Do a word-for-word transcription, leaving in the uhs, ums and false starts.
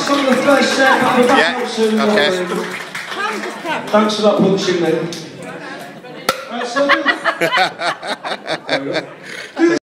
that's on the first set. I'll be back Yeah, up soon. okay. Thanks for that punching then. Right, so